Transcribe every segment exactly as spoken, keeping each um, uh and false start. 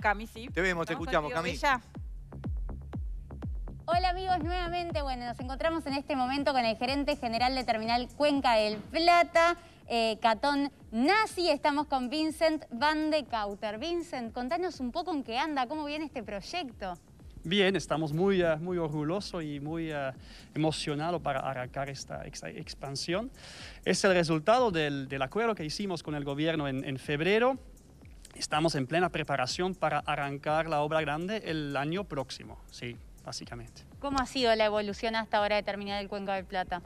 Cami, sí. Te vemos, te escuchamos, Cami. Ella. Hola amigos, nuevamente, bueno, nos encontramos en este momento con el gerente general de Terminal Cuenca del Plata, eh, Catón Nazi. Estamos con Vincent Van de Cauter. Vincent, contanos un poco en qué anda, cómo viene este proyecto. Bien, estamos muy, uh, muy orgullosos y muy uh, emocionados para arrancar esta, esta expansión. Es el resultado del, del acuerdo que hicimos con el gobierno en, en febrero. Estamos en plena preparación para arrancar la obra grande el año próximo, sí, básicamente. ¿Cómo ha sido la evolución hasta ahora de Terminal Cuenca del Plata?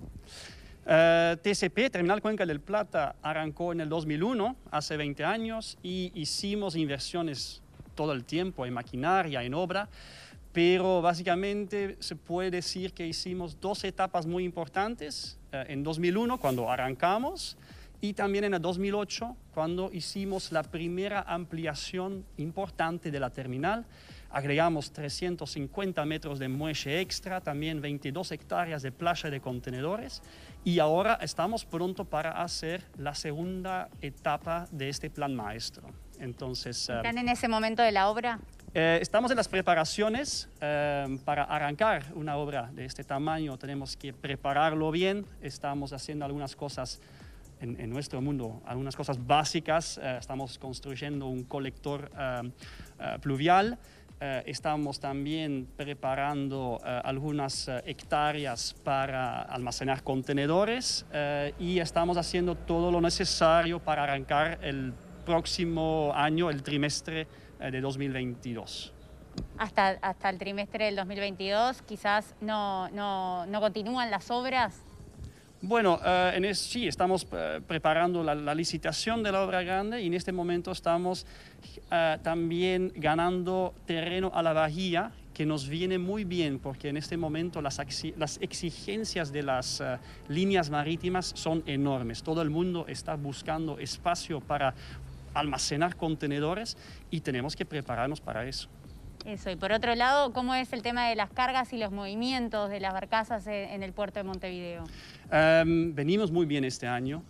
Uh, T C P, Terminal Cuenca del Plata, arrancó en el dos mil uno, hace veinte años, y hicimos inversiones todo el tiempo en maquinaria, en obra. Pero básicamente se puede decir que hicimos dos etapas muy importantes, eh, en dos mil uno cuando arrancamos y también en el dos mil ocho cuando hicimos la primera ampliación importante de la terminal. Agregamos trescientos cincuenta metros de muelle extra, también veintidós hectáreas de playa de contenedores y ahora estamos pronto para hacer la segunda etapa de este plan maestro. Entonces, ¿Están eh, en ese momento de la obra? Eh, estamos en las preparaciones eh, para arrancar una obra de este tamaño. Tenemos que prepararlo bien. Estamos haciendo algunas cosas en, en nuestro mundo, algunas cosas básicas. Eh, estamos construyendo un colector eh, eh, pluvial. Eh, estamos también preparando eh, algunas eh, hectáreas para almacenar contenedores eh, y estamos haciendo todo lo necesario para arrancar el próximo año, el trimestre de dos mil veintidós. Hasta, hasta el trimestre del dos mil veintidós, quizás no, no, no continúan las obras. Bueno, uh, en es, sí, estamos uh, preparando la, la licitación de la obra grande y en este momento estamos uh, también ganando terreno a la bahía, que nos viene muy bien porque en este momento las, las exigencias de las uh, líneas marítimas son enormes. Todo el mundo está buscando espacio para almacenar contenedores y tenemos que prepararnos para eso. Eso, y por otro lado, ¿cómo es el tema de las cargas y los movimientos de las barcazas en el puerto de Montevideo? Um, venimos muy bien este año.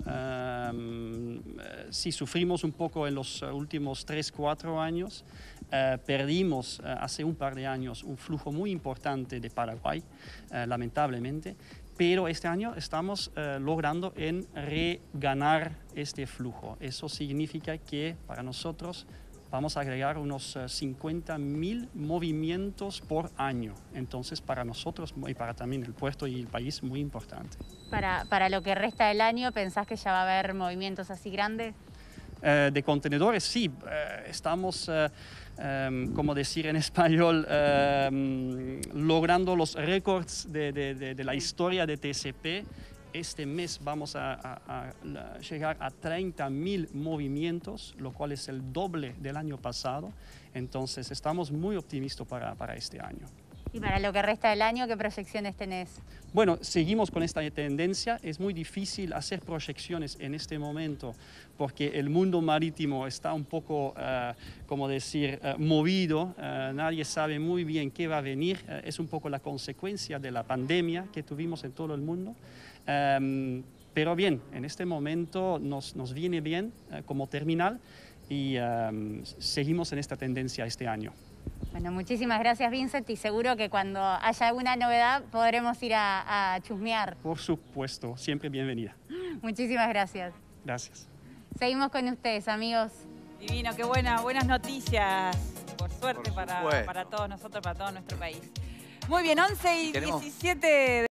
Um, sí, sufrimos un poco en los últimos tres, cuatro años. Uh, perdimos uh, hace un par de años un flujo muy importante de Paraguay, uh, lamentablemente. Pero este año estamos uh, logrando en reganar este flujo. Eso significa que para nosotros vamos a agregar unos uh, cincuenta mil movimientos por año. Entonces, para nosotros y para también el puerto y el país, muy importante. Para, para lo que resta del año, ¿pensás que ya va a haber movimientos así grandes? Uh, de contenedores, sí. Uh, estamos, uh, um, como decir en español, uh, logrando los récords de, de, de, de la historia de T C P. Este mes vamos a, a, a llegar a treinta mil movimientos, lo cual es el doble del año pasado. Entonces, estamos muy optimistas para, para este año. ¿Y para lo que resta del año, qué proyecciones tenés? Bueno, seguimos con esta tendencia. Es muy difícil hacer proyecciones en este momento porque el mundo marítimo está un poco, uh, como decir, uh, movido. Uh, nadie sabe muy bien qué va a venir. Uh, es un poco la consecuencia de la pandemia que tuvimos en todo el mundo. Um, pero bien, en este momento nos, nos viene bien uh, como terminal y um, seguimos en esta tendencia este año. Bueno, muchísimas gracias, Vincent, y seguro que cuando haya alguna novedad podremos ir a, a chusmear. Por supuesto, siempre bienvenida. Muchísimas gracias. Gracias. Seguimos con ustedes, amigos. Divino, qué buena, buenas noticias, por suerte Por para, supuesto. para todos nosotros, para todo nuestro país. Muy bien, once y Tenemos- diecisiete de